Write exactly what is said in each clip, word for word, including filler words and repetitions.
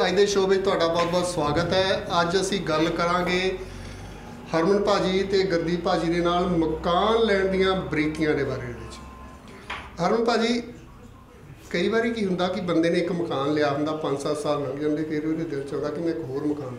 अज के शो में तुहाडा बहुत बहुत स्वागत है। अज असी गल करांगे हरमन भाजी ते गुरदीप भाजी दे नाल मकान लैण दीयां बरीकियां दे बारे विच। हरमन भाजी, कई बार की हुंदा कि बंदे ने एक मकान लिया हुंदा, पाँच सत्त साल लंघ जांदे, फिर उहदे दिल च आउंदा कि मैं एक होर मकान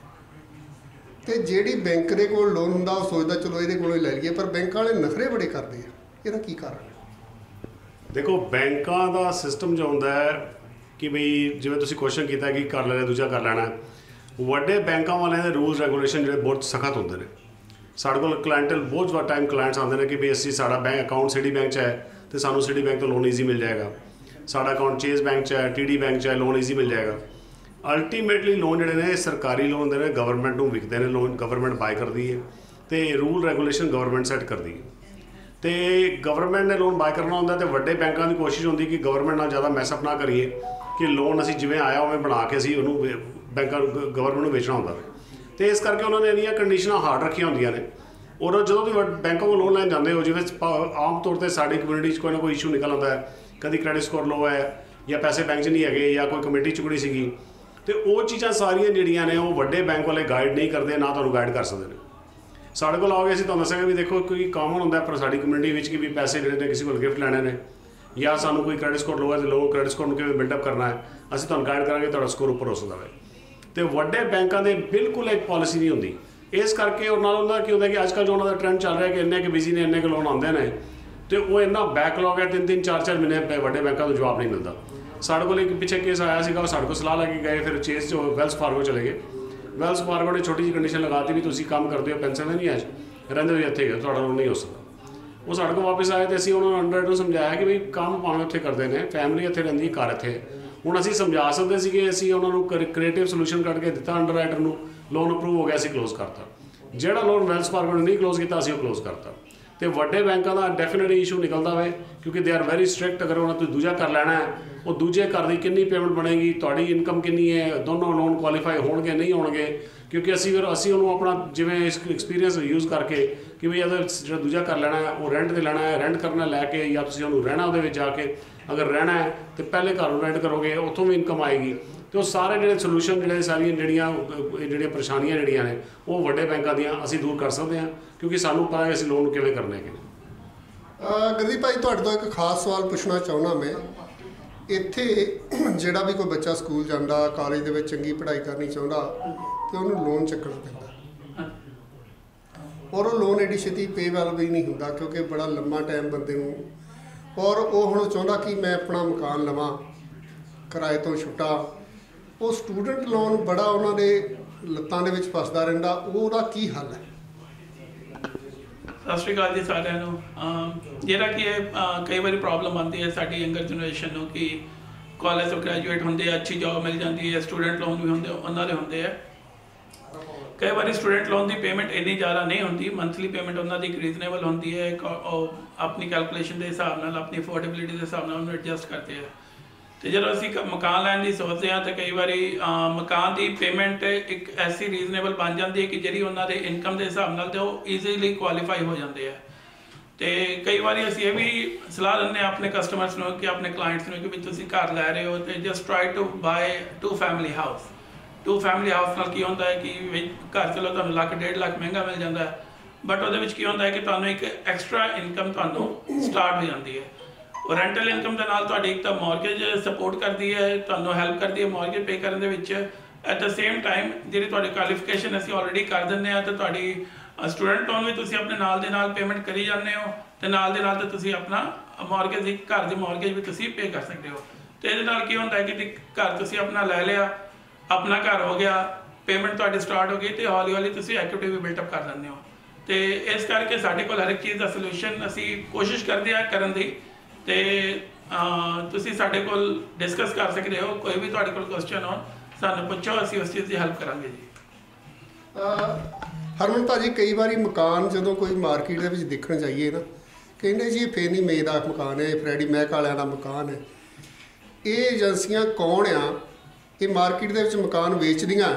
ते जिहड़ी बैंक दे कोल लोन हुंदा ओह सोचदा चलो इहदे कोलों ही लै लईए, पर बैंक वाले नखरे बड़े करदे आ। इहदा की कारण है? देखो, बैंकां दा सिस्टम जो हुंदा है कि बई जिवें तुसीं क्वेश्चन किया कि कर लेना दूजा कर लेना, वड्डे बैंकां वाले दे रूल्स रेगूलेशन जिहड़े बहुत सख्त होंदे ने। साडे कोल क्लाइंटल बहुत टाइम क्लाइंट्स आते हैं कि भी असी साडा बैंक अकाउंट सिटी बैंक च है तो सानू सिटी बैंक तो लोन ईजी मिल जाएगा, साडा अकाउंट चेज बैंक च है, टी डी बैंक च है, लोन ईजी मिल जाएगा। अल्टीमेटली लोन जिहड़े ने सरकारी लोन दे ने गवर्नमेंट नूं विकदे ने, लोन गवर्नमेंट बाय करदी है तो रूल रेगूलेशन गवर्नमेंट सैट करदी है। तो गवर्नमेंट ने लोन बाय करना होंदा तो वड्डे बैंकों की कोशिश होंदी कि गवर्नमेंट नाल ज़्यादा मैसअप ना करिए कि लोन असी जिवें आया उवें बना के असी उहनूं बैंकां गवर्नमेंट नूं बेचना होंदा। तो इस करके उन्होंने इन्नियां कंडीशनां हार्ड रखियां होंदियां ने। और जो भी बैंकों को लोन लैन जाते हो, जिवें आम तौर पर साडी कम्यूनिटी कोई ना कोई इशू निकल आता है, कभी क्रेडिट स्कोर लो है या पैसे बैंक च नहीं है या कोई कमेटी चुकनी सी, तो वो चीज़ां सारियां जिहड़ियां ने वो वड्डे बैंक वाले गाइड नहीं करते, ना तुहानूं गाइड कर सकते हैं। साढ़े को आओगे असीं तुहानूं दस्सांगे भी देखो कोई कॉमन होंदा पर साडी कम्यूनिटी विच कि भी पैसे जिहड़े ने किसी को गिफ्ट लैणे ने या सानूं कोई क्रेडिट स्कोर लो है तो लो क्रेडिट स्कोर किवें बिल्डअप करना है, असीं तुहानूं गाइड करांगे तुहाडा स्कोर उपर हो सकदा है। तो वड्डे बैंकां दे बिल्कुल एक पॉलिसी नहीं होंदी। इस करके और नाल उन्हां की होंदा कि अजकल जो उन्हां दा ट्रेंड चल रहा है कि इन्ने के बिजी ने, इन्ने के लोन आउंदे ने, तो वो इन्ना बैकलॉग है, तीन तीन चार चार महीने वड्डे बैंकों को जवाब नहीं मिलता। साढ़े को एक पिछले केस आया सीगा, साढ़े को सलाह लैके गए, फिर चेस जो वेल्स फार्गो चले गए। वेल्स फार्गो ने छोटी जी कंडीशन लगाती भी तुसीं काम करते हो पेंशन नहीं है रहंदे हो इत्थे गए, तुहाडा लोन नहीं हो सकता। वो साढ़े को वापस आए तो असीं उन्होंने अंडर समझाया कि भाई काम भावें उत्थे करते हैं, फैमिली इत्थे रहिंदी, घर इत्थे। हुण असीं समझा सकते सी कि असीं उन्होंने क्रिएटिव सोल्यूशन कढ के दिता अंडर राइटर नूं, लोन अप्रूव हो गया, असीं क्लोज करता। जिहड़ा लोन वेल्स फार्गो ने नहीं क्लोज किया असीं क्लोज करता। तो वड्डे बैंकों का डेफिनेटली इशू निकलता है क्योंकि दे आर वेरी स्ट्रिक्ट। अगर उन्होंने तुसीं दूजा कर लैना है, वो दूजे घर की कितनी पेमेंट बनेगी, तुहाडी इनकम कितनी है, दोनों लोन क्वालीफाई होणगे नहीं होणगे, क्योंकि असी फिर असी उन्होंने अपना जिवें एक्सपीरियंस यूज़ करके कि भाई अगर जो दूजा कर लेना है वो रेंट ते लेना है, रेंट करना लैके या तुसीं उन्होंने रहना उहदे विच जाके, अगर रहना है तो पहले घर रेंट करोगे उत्थों भी इनकम आएगी। तो सारे जिहड़े सोल्यूशन जिहड़े सारियां जिहड़ियां जिहड़ियां परेशानियां जिहड़ियां ने वो वड्डे बैंकों दियां असीं दूर कर सकते हैं, क्योंकि सानूं पता है असीं लोन किवें करने है। गुरदीप भाई, तुहाडे तो एक खास सवाल पूछना चाहुंदा मैं। इत्थे जिहड़ा भी कोई बच्चा स्कूल जांदा, कॉलेज दे विच चंगी पढ़ाई करनी चाहुंदा तो उन्होंने लोन चुकना पैंदा, और वो लोन एडी छेती पेवैल भी नहीं हुंदा क्योंकि बड़ा लंबा टाइम बंदे नूं, और वो हुण चाहुंदा कि मैं अपना मकान लवां किराए तो छुट्टा। वो स्टूडेंट लोन बड़ा उन्हां दे लत्तां दे विच फसदा रहिंदा, ਉਹਦਾ की हल है? सत श्री अकाल जी सारिਆਂ ਨੂੰ। ਜਿਹੜਾ कि कई बार प्रॉब्लम आती है साडी यंगर जनरेशन ਨੂੰ कि कॉलेज ਤੋਂ ग्रैजुएट ਹੁੰਦੇ, अच्छी जॉब मिल जाती है, स्टूडेंट लोन भी ਹੁੰਦੇ ਉਹਨਾਂ ਦੇ ਹੁੰਦੇ ਆ। कई बार स्टूडेंट लोन की पेमेंट इन्नी ज़्यादा नहीं होती, मंथली पेमेंट उन्होंने एक रीजनेबल होती है, अपनी कैलकुलेशन के हिसाब नाल, अपनी अफोर्डेबिलिटी के हिसाब नाल एडजस्ट करते हैं। तो जो असी मकान लैन की सोचते हैं तो कई बार मकान की पेमेंट एक ऐसी रीजनेबल बन जाती है कि जी उन्होंने इनकम के हिसाब नाल तो ईजीली क्वालीफाई हो जाते हैं। तो कई बार असी ये भी सलाह देंगे अपने कस्टमर्स को कि अपने क्लाइंट्स को कि तुम घर लै रहे हो तो just try to buy two family house. Two family house नाल की होंदा है कि घर चलो तुहानूं लख डेढ़ लख महंगा मिल जाता है, बट उहदे विच की होंदा है कि तुहानूं एक एक्सट्रा इनकम तुहानूं स्टार्ट हो जाती है। और रेंटल इनकम के नाल तुहाडी एक तो मॉर्गेज सपोर्ट करती है, तुहानूं हैल्प करती है मॉर्गेज पे करने दे विच। एट द सेम टाइम जिहड़ी तुहाडी क्वालीफिकेशन असीं ऑलरेडी कर दिंदे आ, तो तुहाडी स्टूडेंट लोन भी तुसीं अपने नाल दे नाल पेमेंट करी जांदे हो, तो नाल दे नाल तो तुसीं अपना मॉर्गेज घर दी मॉर्गेज भी तुसीं पे कर सकते हो। तो इहदे नाल की होंदा है कि घर तुसीं अपना लै लिया, अपना घर हो गया, पेमेंट तुहाडी स्टार्ट हो गई, तो हौली हौली तुसीं एक्टिविटी भी बिल्टअप कर लैंदे हो। तो इस करके साडे कोल हर एक चीज़ का सोल्यूशन असीं कोशिश करते हैं करन दी। तो तुसीं साडे कोल डिस्कस कर सकते हो, कोई भी तुहाडे कोल क्वेश्चन हो सानूं पुछो, असीं उस चीज़ की हैल्प करांगे जी। हरमन भाजी, कई बार मकान जो कोई मार्केट के देखने जाइए ना, कहते जी फेनी मे का मकान है, फ्रैडी मैक वालियां दा मकान है। ये एजेंसियां कौन आ? ये मार्केट के मकान बेचदियां,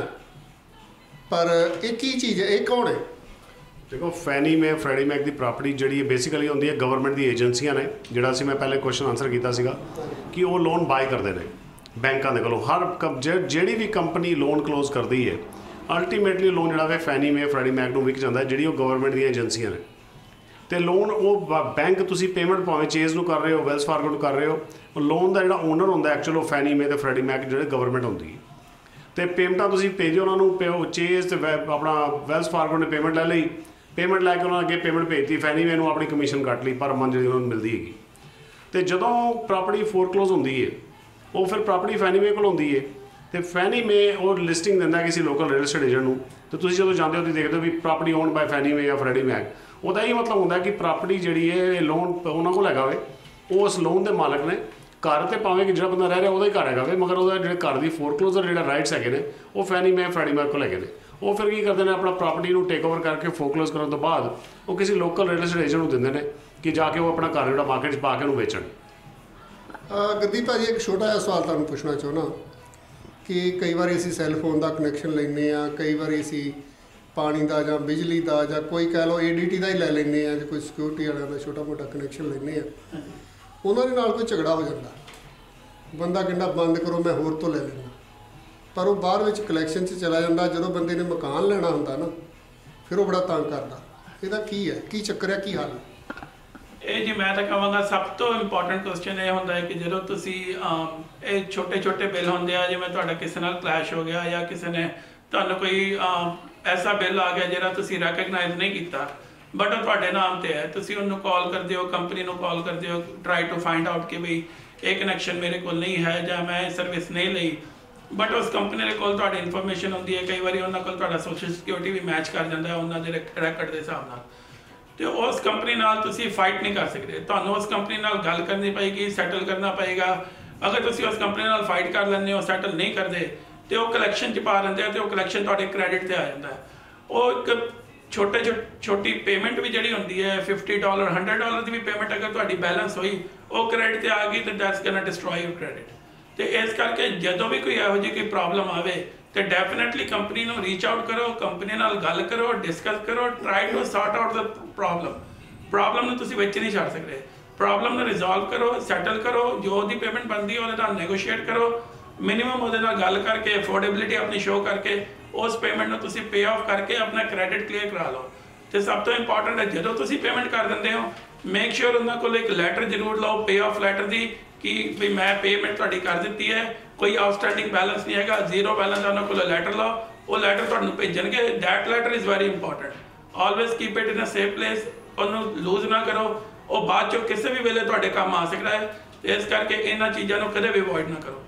पर एक ही चीज़ है, ये कौन है? देखो, फैनी में फ्रैडी मैक की प्रॉपर्टी जी बेसिकली होंगी है गवर्नमेंट की एजेंसियां ने, जोड़ा मैं पहले क्वेश्चन आंसर किया सीगा कि वो लोन बाय करते हैं। ਬੈਂਕਾਂ ਦੇ ਕੋਲੋਂ ਹਰ ਕ- ਜ- ਜਿਹੜੀ ਵੀ ਕੰਪਨੀ ਲੋਨ ਕਲੋਜ਼ ਕਰਦੀ ਹੈ ਅਲਟੀਮੇਟਲੀ ਲੋਨ ਜਿਹੜਾ ਵੇ ਫੈਨੀ ਮੇ ਫਰੈਡੀ ਮੈਕ ਨੂੰ ਵਿਕ ਜਾਂਦਾ, ਜਿਹੜੀ ਉਹ ਗਵਰਨਮੈਂਟ ਦੀਆਂ ਏਜੰਸੀਆਂ ਨੇ। ਤੇ ਲੋਨ ਉਹ ਬੈਂਕ ਤੁਸੀਂ ਪੇਮੈਂਟ ਭਾਵੇਂ ਚੇਜ਼ ਨੂੰ ਕਰ ਰਹੇ ਹੋ, ਵੈਲਸ ਫਾਰਗੋ ਨੂੰ ਕਰ ਰਹੇ ਹੋ, ਲੋਨ ਦਾ ਜਿਹੜਾ ਓਨਰ ਹੁੰਦਾ ਐਕਚੁਅਲ ਉਹ ਫੈਨੀ ਮੇ ਤੇ ਫਰੈਡੀ ਮੈਕ ਜਿਹੜੇ ਗਵਰਨਮੈਂਟ ਹੁੰਦੀ ਹੈ। ਤੇ ਪੇਮੈਂਟਾਂ ਤੁਸੀਂ ਭੇਜੋ ਉਹਨਾਂ ਨੂੰ, ਪਿਓ ਚੇਜ਼ ਤੇ ਵੈ- ਆਪਣਾ ਵੈਲਸ ਫਾਰਗੋ ਨੇ ਪੇਮੈਂਟ ਲੈ ਲਈ, ਪੇਮੈਂਟ ਲੈ ਕੇ ਉਹਨਾਂ ਅੱਗੇ ਪੇਮੈਂਟ ਭੇਜਤੀ, ਫੈਨੀ ਮੇ ਨੂੰ ਆਪਣੀ ਕਮਿਸ਼ਨ ਕੱਟ ਲਈ ਪਰ ਮੰਥ ਜਿਹੜੀ ਉਹਨਾਂ ਨੂੰ ਮਿਲਦੀ ਹੈਗੀ। ਤੇ ਜਦੋਂ ਪ੍ਰਾਪਰਟੀ ਫੋਰਕਲੋਜ਼ ਹੁੰਦੀ ਹੈ ਉਹ ਫਿਰ ਪ੍ਰਾਪਰਟੀ ਫੈਨੀ ਮੇ ਕੋਲ ਹੁੰਦੀ ਹੈ ਤੇ ਫੈਨੀ ਮੇ ਉਹ ਲਿਸਟਿੰਗ ਦਿੰਦਾ ਕਿਸੇ ਲੋਕਲ ਰੀਅਲ estate ਏਜੰਟ ਨੂੰ। ਤੇ ਤੁਸੀਂ ਜਦੋਂ ਜਾਂਦੇ ਹੋ ਤੁਸੀਂ ਦੇਖਦੇ ਹੋ ਵੀ ਪ੍ਰਾਪਰਟੀ ਓਨਡ ਬਾਈ ਫੈਨੀ ਮੇ ਜਾਂ ਫਰੈਡੀ ਮੈਕ, ਉਹਦਾ ਇਹ ਮਤਲਬ ਹੁੰਦਾ ਕਿ ਪ੍ਰਾਪਰਟੀ ਜਿਹੜੀ ਹੈ ਇਹ ਲੋਨ ਉਹਨਾਂ ਕੋਲ ਹੈਗਾ ਵੇ, ਉਹ ਉਸ ਲੋਨ ਦੇ ਮਾਲਕ ਨੇ। ਘਰ ਤੇ ਭਾਵੇਂ ਕਿ ਜਿਹੜਾ ਬੰਦਾ ਰਹਿ ਰਿਹਾ ਉਹਦਾ ਹੀ ਘਰ ਹੈਗਾ ਵੇ, ਮਗਰ ਉਹਦਾ ਜਿਹੜੇ ਘਰ ਦੀ ਫੋਰਕਲੋਜ਼ਰ ਜਿਹੜਾ ਰਾਈਟਸ ਹੈਗੇ ਨੇ ਉਹ ਫੈਨੀ ਮੇ ਫਰੈਡੀ ਮੈਕ ਕੋਲ ਹੈਗੇ ਨੇ। ਉਹ ਫਿਰ ਕੀ ਕਰਦੇ ਨੇ, ਆਪਣਾ ਪ੍ਰਾਪਰਟੀ ਨੂੰ ਟੇਕ ਓਵਰ ਕਰਕੇ ਫੋਰਕਲੋਜ਼ ਕਰਨ ਤੋਂ ਬਾਅਦ ਉਹ ਕਿਸੇ ਲੋਕਲ ਰੀਅਲ estate ਏਜੰਟ ਨੂੰ ਦਿੰਦੇ ਨੇ ਕਿ ਜਾ ਕੇ ਉਹ ਆਪਣਾ ਘਰ ਜਿਹੜਾ ਮਾਰਕੀਟ 'ਚ ਪਾ ਕੇ ਉਹਨੂੰ ਵੇਚਣ। ਗੁਰਦੀਪ ਭਾਜੀ ਇੱਕ ਛੋਟਾ ਜਿਹਾ ਸਵਾਲ ਤੁਹਾਨੂੰ ਪੁੱਛਣਾ ਚਾਹੁੰਦਾ ਕਿ ਕਈ ਵਾਰੀ ਅਸੀਂ ਸੈੱਲ ਫੋਨ ਦਾ ਕਨੈਕਸ਼ਨ ਲੈਂਦੇ ਹਾਂ, ਕਈ ਵਾਰੀ ਅਸੀਂ ਪਾਣੀ ਦਾ ਜਾਂ ਬਿਜਲੀ ਦਾ ਜਾਂ ਕੋਈ ਕਹਿ ਲਓ ਏ ਡੀ ਟੀ ਦਾ ਹੀ ਲੈ ਲੈਂਦੇ ਹਾਂ, ਜਾਂ ਕੋਈ ਸਿਕਿਉਰਿਟੀ ਵਾਲਿਆਂ ਦਾ ਛੋਟਾ ਮੋਟਾ ਕਨੈਕਸ਼ਨ ਲੈਂਦੇ ਹਾਂ, ਉਹਨਾਂ ਦੇ ਨਾਲ ਕੋਈ ਝਗੜਾ ਹੋ ਜਾਂਦਾ, ਬੰਦਾ ਕਹਿੰਦਾ ਬੰਦ ਕਰੋ ਮੈਂ ਹੋਰ ਤੋਂ ਲੈ ਲੈਂਦਾ, ਪਰ ਉਹ ਬਾਅਦ ਵਿੱਚ ਕਲੈਕਸ਼ਨ 'ਚ ਚਲਾ ਜਾਂਦਾ। ਜਦੋਂ ਬੰਦੇ ਨੇ ਮਕਾਨ ਲੈਣਾ ਹੁੰਦਾ ਨਾ ਫਿਰ ਉਹ ਬੜਾ ਤੰਗ ਕਰਦਾ। ਇਹਦਾ ਕੀ ਹੈ, ਕੀ ਚੱਕਰ ਹੈ, ਕੀ ਹੱਲ ਹੈ? ਇਹ ਜੀ ਮੈਂ ਤਾਂ ਕਹਾਂਗਾ ਸਭ ਤੋਂ ਇੰਪੋਰਟੈਂਟ ਕੁਐਸਚਨ ਇਹ ਹੁੰਦਾ ਹੈ ਕਿ ਜਦੋਂ ਤੁਸੀਂ ਅਮ, ਇਹ ਛੋਟੇ ਛੋਟੇ ਬਿੱਲ ਹੁੰਦੇ ਆ, ਜਿਵੇਂ ਤੁਹਾਡਾ ਕਿਸੇ ਨਾਲ ਕਲੈਸ਼ ਹੋ ਗਿਆ ਜਾਂ ਕਿਸੇ ਨੇ ਤੁਹਾਨੂੰ ਕੋਈ ਅਮ, ਐਸਾ ਬਿੱਲ ਆ ਗਿਆ ਜਿਹੜਾ ਤੁਸੀਂ ਰੈਕਗਨਾਈਜ਼ ਨਹੀਂ ਕੀਤਾ ਬਟ ਉਹ ਤੁਹਾਡੇ ਨਾਮ ਤੇ ਹੈ, ਤੁਸੀਂ ਉਹਨੂੰ ਕਾਲ ਕਰਦੇ ਹੋ, ਕੰਪਨੀ ਨੂੰ ਕਾਲ ਕਰਦੇ ਹੋ, ਟਰਾਈ ਟੂ ਫਾਈਂਡ ਆਊਟ ਕਿ ਵੀ ਇਹ ਕਨੈਕਸ਼ਨ ਮੇਰੇ ਕੋਲ ਨਹੀਂ ਹੈ ਜਾਂ ਮੈਂ ਇਹ ਸਰਵਿਸ ਨਹੀਂ ਲਈ, ਬਟ ਉਸ ਕੰਪਨੀ ਦੇ ਕੋਲ ਤੁਹਾਡੀ ਇਨਫੋਰਮੇਸ਼ਨ ਹੁੰਦੀ ਹੈ। ਕਈ ਵਾਰੀ ਉਹਨਾਂ ਕੋਲ ਤੁਹਾਡਾ ਸੋਸ਼ਲ ਸਿਕਿਉਰਿਟੀ ਵੀ ਮੈਚ ਕਰ ਜਾਂਦਾ ਹੈ ਉਹਨਾਂ ਦੇ ਰੈਕਡ ਦੇ ਹਿਸਾਬ ਨਾਲ, ਤੇ ਉਸ ਕੰਪਨੀ ਨਾਲ ਤੁਸੀਂ ਫਾਈਟ ਨਹੀਂ ਕਰ ਸਕਦੇ। ਤੁਹਾਨੂੰ ਉਸ ਕੰਪਨੀ ਨਾਲ ਗੱਲ ਕਰਨੀ ਪਏਗੀ, ਸੈਟਲ ਕਰਨਾ ਪਏਗਾ। ਅਗਰ ਤੁਸੀਂ ਉਸ ਕੰਪਨੀ ਨਾਲ ਫਾਈਟ ਕਰ ਲੈਂਦੇ ਹੋ, ਸੈਟਲ ਨਹੀਂ ਕਰਦੇ, ਤੇ ਉਹ ਕਲੈਕਸ਼ਨ 'ਚ ਪਾ ਲੈਂਦੇ ਆ ਤੇ ਉਹ ਕਲੈਕਸ਼ਨ ਤੁਹਾਡੇ ਕ੍ਰੈਡਿਟ ਤੇ ਆ ਜਾਂਦਾ ਹੈ। ਉਹ ਇੱਕ ਛੋਟੇ ਛੋਟੀ ਪੇਮੈਂਟ ਵੀ ਜਿਹੜੀ ਹੁੰਦੀ ਹੈ ਫਿਫਟੀ ਡਾਲਰ ਹੰਡਰਡ ਡਾਲਰ ਦੀ ਵੀ ਪੇਮੈਂਟ ਅਗਰ ਤੁਹਾਡੀ ਬੈਲੈਂਸ ਹੋਈ ਉਹ ਕ੍ਰੈਡਿਟ ਤੇ ਆ ਗਈ ਤੇ that's gonna destroy your credit. ਤੇ ਇਸ ਕਰਕੇ ਜਦੋਂ ਵੀ ਕੋਈ ਇਹੋ ਜਿਹੀ ਕੋਈ ਪ੍ਰੋਬਲਮ ਆਵੇ ਤੇ ਡੈਫੀਨਿਟਲੀ ਕੰਪਨੀ ਨੂੰ ਰੀਚ ਆਊਟ ਕਰੋ, ਕੰਪਨੀ ਨਾਲ ਗੱਲ ਕਰੋ, ਡਿਸਕਸ ਕਰੋ, ਟਰਾਈ ਟੂ ਸੌਰਟ ਆਊਟ ਦਾ ਪ੍ਰੋਬਲਮ। ਪ੍ਰੋਬਲਮ ਨੂੰ ਤੁਸੀਂ ਵਿੱਚ ਨਹੀਂ ਛੱਡ ਸਕਦੇ, ਪ੍ਰੋਬਲਮ ਨੂੰ ਰਿਜ਼ੋਲਵ ਕਰੋ, ਸੈਟਲ ਕਰੋ, ਜੋ ਉਹਦੀ ਪੇਮੈਂਟ ਬਣਦੀ ਹੈ ਉਹਦੇ ਨਾਲ ਨੈਗੋਸ਼ੀਏਟ ਕਰੋ, ਮਿਨੀਮਮ ਉਹਦੇ ਨਾਲ ਗੱਲ ਕਰਕੇ ਅਫੋਰਡੇਬਿਲਿਟੀ ਆਪਣੀ ਸ਼ੋਅ ਕਰਕੇ ਉਸ ਪੇਮੈਂਟ ਨੂੰ ਤੁਸੀਂ ਪੇ ਆਫ ਕਰਕੇ ਆਪਣਾ ਕ੍ਰੈਡਿਟ ਕਲੀਅਰ ਕਰਾ ਲਓ। ਤੇ ਸਭ ਤੋਂ ਇੰਪੋਰਟੈਂਟ ਹੈ ਜਦੋਂ ਤੁਸੀਂ ਪੇਮੈਂਟ ਕਰ ਦਿੰਦੇ ਹੋ ਮੇਕ ਸ਼ੋਰ ਉਹਨਾਂ ਕੋਲ ਇੱਕ ਲੈਟਰ ਜ਼ਰੂਰ ਲਓ ਪੇ ਆਫ ਲੈਟਰ ਦੀ ਕਿ ਵੀ ਮੈਂ ਪੇਮੈਂਟ ਤੁਹਾਡੀ ਕਰ ਦਿੱਤੀ ਹੈ, ਕੋਈ ਆਊਟਸਟੈਂਡਿੰਗ ਬੈਲੈਂਸ ਨਹੀਂ ਹੈਗਾ, ਜ਼ੀਰੋ ਬੈਲੈਂਸ ਉਹਨਾਂ ਕੋਲ ਲੈਟਰ ਲਓ, ਉਹ ਲੈਟਰ ਤੁਹਾਨੂੰ ਭੇਜਣਗੇ। That letter is very important, always keep it in a safe place, ਉਹਨੂੰ ਲੂਜ਼ ਨਾ ਕਰੋ, ਉਹ ਬਾਅਦ ਚੋਂ ਕਿਸੇ ਵੀ ਵੇਲੇ ਤੁਹਾਡੇ ਕੰਮ ਆ ਸਕਦਾ ਹੈ। ਇਸ ਕਰਕੇ ਇਹਨਾਂ ਚੀਜ਼ਾਂ ਨੂੰ ਕਦੇ ਵੀ ਅਵੋਇਡ ਨਾ ਕਰੋ।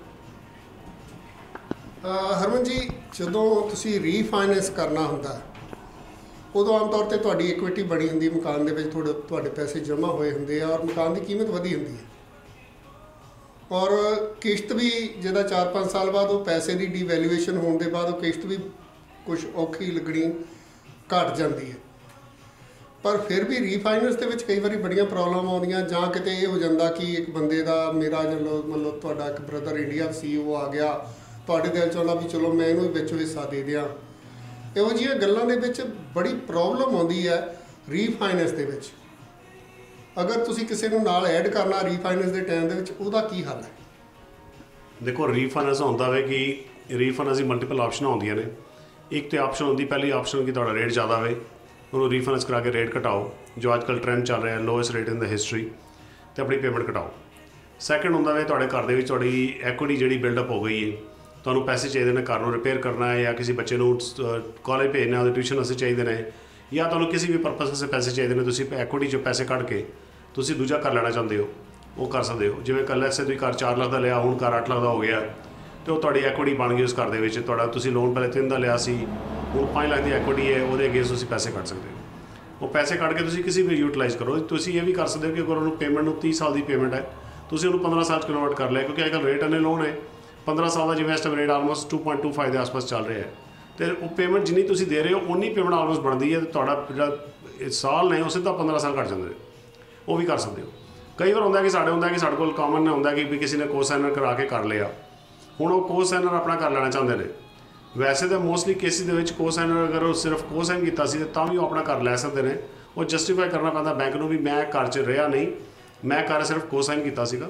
ਹਰਮਨ ਜੀ, ਜਦੋਂ ਤੁਸੀਂ ਰੀਫਾਈਨੈਂਸ ਕਰਨਾ ਹੁੰਦਾ ਉਦੋਂ ਆਮ ਤੌਰ ਤੇ ਤੁਹਾਡੀ ਇਕੁਇਟੀ ਬਣੀ ਹੁੰਦੀ ਮਕਾਨ ਦੇ ਵਿੱਚ, ਤੁਹਾਡੇ ਤੁਹਾਡੇ ਪੈਸੇ ਜਮ੍ਹਾਂ ਹੋਏ ਹੁੰਦੇ ਆ ਔਰ ਮਕਾਨ ਦੀ ਕੀਮਤ ਵਧੀ ਹੁੰਦੀ ਹੈ ਔਰ ਕਿਸ਼ਤ ਵੀ ਜਿਹਦਾ ਚਾਰ ਪੰਜ ਸਾਲ ਬਾਅਦ ਉਹ ਪੈਸੇ ਦੀ ਡੀਵੈਲੂਏਸ਼ਨ ਹੋਣ ਦੇ ਬਾਅਦ ਉਹ ਕਿਸ਼ਤ ਵੀ ਕੁਝ ਔਖੀ ਲੱਗਣੀ ਘਟ ਜਾਂਦੀ ਹੈ। ਪਰ ਫਿਰ ਵੀ ਰੀਫਾਈਨੈਂਸ ਦੇ ਵਿੱਚ ਕਈ ਵਾਰੀ ਬੜੀਆਂ ਪ੍ਰੋਬਲਮ ਆਉਂਦੀਆਂ, ਜਾਂ ਕਿਤੇ ਇਹ ਹੋ ਜਾਂਦਾ ਕਿ ਇੱਕ ਬੰਦੇ ਦਾ ਮੇਰਾ ਚਲੋ ਮਤਲਬ ਤੁਹਾਡਾ ਇੱਕ ਬ੍ਰਦਰ ਇੰਡੀਆ ਸੀ ਉਹ ਆ ਗਿਆ, ਤੁਹਾਡੇ ਦਿਲ 'ਚ ਆਉਂਦਾ ਵੀ ਚਲੋ ਮੈਂ ਇਹਨੂੰ ਵਿੱਚ ਹਿੱਸਾ ਦੇ ਦਿਆਂ। ਇਹੋ ਜਿਹੀਆਂ ਗੱਲਾਂ ਦੇ ਵਿੱਚ ਬੜੀ ਪ੍ਰੋਬਲਮ ਆਉਂਦੀ ਹੈ ਰੀਫਾਈਨੈਂਸ ਦੇ ਵਿੱਚ। ਅਗਰ ਤੁਸੀਂ ਕਿਸੇ ਨੂੰ ਨਾਲ ਐਡ ਕਰਨਾ ਰੀਫਾਈਨੈਂਸ ਦੇ ਟਾਈਮ ਦੇ ਵਿੱਚ, ਉਹਦਾ ਕੀ ਹੱਲ ਹੈ? ਦੇਖੋ ਰੀਫਾਈਨੈਂਸ ਹੁੰਦਾ ਵੇ ਕਿ ਰੀਫਾਈਨੈਂਸ ਦੀ ਮਲਟੀਪਲ ਆਪਸ਼ਨਾਂ ਹੁੰਦੀਆਂ ਨੇ। ਇੱਕ ਤੇ ਆਪਸ਼ਨ ਹੁੰਦੀ ਪਹਿਲੀ ਆਪਸ਼ਨ ਕਿ ਤੁਹਾਡਾ ਰੇਟ ਜ਼ਿਆਦਾ ਹੋਵੇ, ਉਹਨੂੰ ਰੀਫਾਈਨੈਂਸ ਕਰਾ ਕੇ ਰੇਟ ਘਟਾਓ, ਜੋ ਅੱਜ ਕੱਲ੍ਹ ਟ੍ਰੈਂਡ ਚੱਲ ਰਿਹਾ lowest rate in the history, ਤੇ ਆਪਣੀ ਪੇਮੈਂਟ ਘਟਾਓ। ਸੈਕਿੰਡ ਹੁੰਦਾ ਵੇ ਤੁਹਾਡੇ ਘਰ ਦੇ ਵਿੱਚ ਤੁਹਾਡੀ ਐਕੁਇਟੀ ਜਿਹੜੀ ਬਿਲਡਅਪ ਹੋ ਗਈ ਹੈ, ਤੁਹਾਨੂੰ ਪੈਸੇ ਚਾਹੀਦੇ ਨੇ ਘਰ ਨੂੰ ਰਿਪੇਅਰ ਕਰਨਾ ਹੈ, ਜਾਂ ਕਿਸੇ ਬੱਚੇ ਨੂੰ ਕਾਲਜ ਭੇਜਣਾ, ਉਹਦੇ ਟਿਊਸ਼ਨ ਵਾਸਤੇ ਚਾਹੀਦੇ ਨੇ, ਜਾਂ ਤੁਹਾਨੂੰ ਕਿਸੇ ਵੀ ਪਰਪਸ ਵਾਸਤੇ ਪੈਸੇ ਚਾਹੀਦੇ ਨੇ, ਤੁਸੀਂ ਐਕੁਇਟੀ 'ਚੋਂ ਪੈਸੇ ਕੱਢ ਕੇ ਤੁਸੀਂ ਦੂਜਾ ਘਰ ਲੈਣਾ ਚਾਹੁੰਦੇ ਹੋ, ਉਹ ਕਰ ਸਕਦੇ ਹੋ। ਜਿਵੇਂ ਕੱਲ੍ਹ ਐਸੇ ਤੁਸੀਂ ਘਰ ਚਾਰ ਲੱਖ ਦਾ ਲਿਆ, ਹੁਣ ਘਰ ਅੱਠ ਲੱਖ ਦਾ ਹੋ ਗਿਆ, ਅਤੇ ਉਹ ਤੁਹਾਡੀ ਐਕੁਇਟੀ ਬਣ ਗਈ ਉਸ ਘਰ ਦੇ ਵਿੱਚ। ਤੁਹਾਡਾ ਤੁਸੀਂ ਲੋਨ ਪਹਿਲੇ ਤਿੰਨ ਦਾ ਲਿਆ ਸੀ, ਹੁਣ ਪੰਜ ਲੱਖ ਦੀ ਐਕੁਇਟੀ ਹੈ, ਉਹਦੇ ਅਗੇਂਸਟ ਤੁਸੀਂ ਪੈਸੇ ਕੱਢ ਸਕਦੇ ਹੋ। ਉਹ ਪੈਸੇ ਕੱਢ ਕੇ ਤੁਸੀਂ ਕਿਸੇ ਵੀ ਯੂਟੀਲਾਈਜ਼ ਕਰੋ। ਤੁਸੀਂ ਇਹ ਵੀ ਕਰ ਸਕਦੇ ਹੋ ਕਿ ਅਗਰ ਉਹਨੂੰ ਪੇਮੈਂਟ ਨੂੰ ਤੀਹ ਸਾਲ ਦੀ ਪੇਮੈਂਟ ਹੈ, ਤੁਸੀਂ ਉਹਨੂੰ ਪੰਦਰਾਂ ਸਾਲ 'ਚ ਕਨਵਰਟ ਕਰ ਲਿਆ, ਕਿਉਂਕਿ ਅੱਜ ਕੱਲ੍ਹ ਰੇਟ ਇੰਨੇ ਲੋਨ ਹੈ, ਪੰਦਰਾਂ ਸਾਲ ਦਾ ਜਿਵੇਂ ਇਸ time rate almost two point two five ਦੇ ਆਸ-ਪਾਸ ਚੱਲ ਰਿਹਾ ਹੈ, ਅਤੇ ਉਹ ਪੇਮੈਂਟ ਜਿੰਨੀ ਤੁਸੀਂ ਦੇ ਰਹੇ ਹੋ ਉਨੀ ਪੇਮੈਂਟ ਆਲਮੋਸਟ ਬਣਦੀ ਹੈ, ਅਤੇ ਤੁਹਾਡਾ ਜਿਹੜਾ ਸਾਲ ਨੇ ਉਹ ਸਿੱਧਾ ਪੰਦਰਾਂ ਸਾਲ ਘੱਟ ਜਾਂਦੇ ਨੇ। ਉਹ ਵੀ ਕਰ ਸਕਦੇ ਹੋ। ਕਈ ਵਾਰ ਹੁੰਦਾ ਕਿ ਸਾਡੇ ਹੁੰਦਾ ਕਿ ਸਾਡੇ ਕੋਲ ਕਾਮਨ ਹੁੰਦਾ ਕਿ ਵੀ ਕਿਸੇ ਨੇ ਕੋਸਾਈਨਰ ਕਰਾ ਕੇ ਕਰ ਲਿਆ, ਹੁਣ ਉਹ ਕੋਸਾਈਨਰ ਆਪਣਾ ਕਰ ਲੈਣਾ ਚਾਹੁੰਦੇ ਨੇ। ਵੈਸੇ ਤਾਂ ਮੋਸਟਲੀ ਕੇਸਿਸ ਦੇ ਵਿੱਚ ਕੋਸਾਈਨਰ ਅਗਰ ਉਹ ਸਿਰਫ ਕੋਸਾਈਨ ਕੀਤਾ ਸੀ ਤਾਂ ਵੀ ਉਹ ਆਪਣਾ ਘਰ ਲੈ ਸਕਦੇ ਨੇ। ਉਹ ਜਸਟੀਫਾਈ ਕਰਨਾ ਪੈਂਦਾ ਬੈਂਕ ਨੂੰ ਵੀ ਮੈਂ ਘਰ 'ਚ ਰਿਹਾ ਨਹੀਂ, ਮੈਂ ਘਰ ਸਿਰਫ ਕੋਸਾਈਨ ਕੀਤਾ ਸੀਗਾ,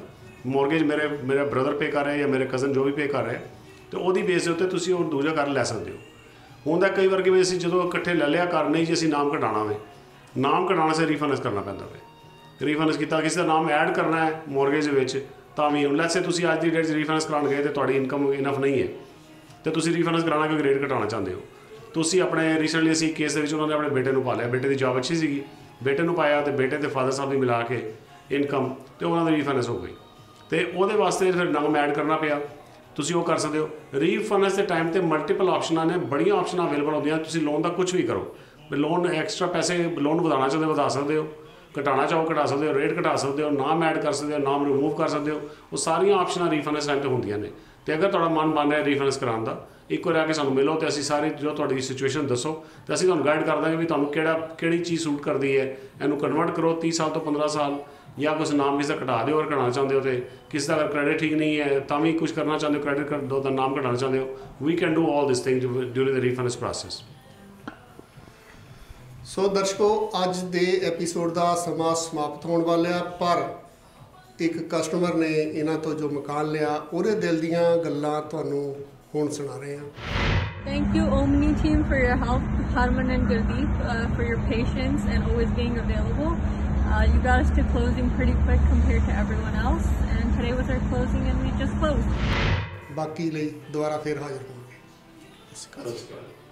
ਮੋਰਗੇਜ ਮੇਰੇ ਮੇਰਾ ਬ੍ਰਦਰ ਪੇ ਕਰ ਰਿਹਾ ਜਾਂ ਮੇਰੇ ਕਜ਼ਨ ਜੋ ਵੀ ਪੇ ਕਰ ਰਿਹਾ, ਤੇ ਉਹਦੀ ਬੇਸ ਦੇ ਉੱਤੇ ਤੁਸੀਂ ਉਹ ਦੂਜਾ ਘਰ ਲੈ ਸਕਦੇ ਹੋ। ਹੁੰਦਾ ਕਈ ਵਾਰ ਕਿਵੇਂ ਅਸੀਂ ਜਦੋਂ ਇਕੱਠੇ ਲੈ ਲਿਆ ਕਰ ਨਹੀਂ ਜੀ ਅਸੀਂ ਨਾਮ ਕਢਾਉਣਾ ਹੋਵੇ, ਨਾਮ ਕਢਾਉਣ ਸੇ ਰੀਫਾਈਨੈਂਸ ਕਰਨਾ ਪੈਂਦਾ ਵੇ। ਰੀਫਾਈਨੈਂਸ ਕੀਤਾ ਕਿਸੇ ਦਾ ਨਾਮ ਐਡ ਕਰਨਾ ਹੈ ਮੋਰਗੇਜ ਦੇ ਵਿੱਚ ਤਾਂ ਵੀ ਹੁਣ ਲੈਟਸ ਸੇ ਤੁਸੀਂ ਅੱਜ ਦੀ ਡੇਟ 'ਚ ਰੀਫਾਈਨੈਂਸ ਕਰਾਉਣ ਗਏ ਤੇ ਤੁਹਾਡੀ ਇਨਕਮ ਇਨਫ ਨਹੀਂ ਹੈ ਤੇ ਤੁਸੀਂ ਰੀਫਾਈਨੈਂਸ ਕਰਾਉਣਾ ਕੋਈ ਰੇਟ ਘਟਾਉਣਾ ਚਾਹੁੰਦੇ ਹੋ। ਤੁਸੀਂ ਆਪਣੇ ਰੀਸੈਂਟਲੀ ਅਸੀਂ ਕੇਸ ਦੇ ਵਿੱਚ ਉਹਨਾਂ ਨੇ ਆਪਣੇ ਬੇਟੇ ਨੂੰ ਪਾ ਲਿਆ, ਬੇਟੇ ਦੀ ਜੌਬ ਅੱਛੀ ਸੀਗੀ, ਬੇਟੇ ਨੂੰ ਪਾਇਆ ਤੇ ਬੇਟੇ ਤੇ ਫਾਦਰ ਸਾਹਿਬ ਦੀ ਮਿਲਾ ਕੇ ਇਨਕਮ ਤੇ ਉਹਨਾਂ ਦੀ ਰੀਫਾਈਨੈਂਸ ਹੋ ਗਈ ਤੇ ਉਹਦੇ ਵਾਸਤੇ ਫਿਰ ਨਾਮ ਐਡ ਕਰਨਾ ਪਿਆ। ਤੁਸੀਂ ਉਹ ਕਰ ਸਕਦੇ ਹੋ। ਰੀਫਾਈਨੈਂਸ ਦੇ ਟਾਈਮ ਤੇ ਮਲਟੀਪਲ ਆਪਸ਼ਨਾਂ ਨੇ, ਬੜੀਆਂ ਆਪਸ਼ਨਾਂ ਅਵੇਲੇਬਲ ਹੁੰਦੀਆਂ। ਤੁਸੀਂ ਲੋਨ ਦਾ ਕੁਝ ਵੀ ਕਰੋ, ਲੋਨ ਐਕਸਟਰਾ ਪੈਸੇ ਲੋਨ ਵਧਾਉਣਾ ਚਾਹੁੰਦੇ ਵਧਾ ਸਕਦੇ ਹੋ, ਘਟਾਉਣਾ ਚਾਹੋ ਘਟਾ ਸਕਦੇ ਹੋ, ਰੇਟ ਘਟਾ ਸਕਦੇ ਹੋ, ਨਾਮ ਐਡ ਕਰ ਸਕਦੇ ਹੋ, ਨਾਮ ਰਿਮੂਵ ਕਰ ਸਕਦੇ ਹੋ। ਉਹ ਸਾਰੀਆਂ ਆਪਸ਼ਨਾਂ ਰੀਫਾਈਨੈਂਸ ਟਾਈਮ ਤੇ ਹੁੰਦੀਆਂ ਨੇ। ਤੇ ਅਗਰ ਤੁਹਾਡਾ ਮਨ ਬਣ ਰਿਹਾ ਰੀਫਾਈਨੈਂਸ ਕਰਾਉਣ ਦਾ, ਇੱਕ ਵਾਰ ਆ ਕੇ ਸਾਨੂੰ ਮਿਲੋ ਤੇ ਅਸੀਂ ਸਾਰੀ ਜੋ ਤੁਹਾਡੀ ਸਿਚੁਏਸ਼ਨ ਦੱਸੋ ਤੇ ਅਸੀਂ ਤੁਹਾਨੂੰ ਗਾਈਡ ਕਰ ਦਾਂਗੇ ਵੀ ਤੁਹਾਨੂੰ ਕਿਹੜਾ ਕਿਹੜੀ ਚੀਜ਼ ਸੂਟ ਕਰਦੀ ਹੈ। ਇਹਨੂੰ ਕਨਵਰਟ ਕਰੋ ਤੀਹ ਸਾਲ ਤੋਂ ਪੰਦਰਾਂ ਸਾਲ, ਜਾਂ ਕੁਛ ਨਾਮ ਕਿਸੇ ਦਾ ਘਟਾ ਦਿਓ ਔਰ ਘਟਾਉਣਾ ਚਾਹੁੰਦੇ ਹੋ ਤੇ ਕਿਸੇ ਦਾ ਅਗਰ ਕ੍ਰੈਡਿਟ ਠੀਕ ਨਹੀਂ ਹੈ ਤਾਂ ਵੀ ਕੁਛ ਕਰਨਾ ਚਾਹੁੰਦੇ ਹੋ, ਕ੍ਰੈਡਿਟ ਕਰ ਦੋ ਤਾਂ ਨਾਮ ਘਟਾਉਣਾ ਚਾਹੁੰਦੇ ਹੋ, we can do all this thing during the refinance process. So ਦਰਸ਼ਕੋ, ਅੱਜ ਦੇ ਐਪੀਸੋਡ ਦਾ ਸਮਾਂ ਸਮਾਪਤ ਹੋਣ ਵਾਲਾ, ਪਰ ਇੱਕ ਕਸਟਮਰ ਨੇ ਇਹਨਾਂ ਤੋਂ ਜੋ ਮਕਾਨ ਲਿਆ ਉਹਦੇ ਦਿਲ ਦੀਆਂ ਗੱਲਾਂ ਤੁਹਾਨੂੰ ਹੁਣ ਸੁਣਾ ਰਹੇ ਹਾਂ। Thank you, Omni team, for your help, Harman and Gurdeep, uh, for your patience and always being available. Uh, you got us to closing pretty quick compared to everyone else, and today was our closing and we just closed. ਬਾਕੀ ਲਈ ਦੁਬਾਰਾ ਫਿਰ ਹਾਜ਼ਰ ਹੋਵਾਂਗੇ।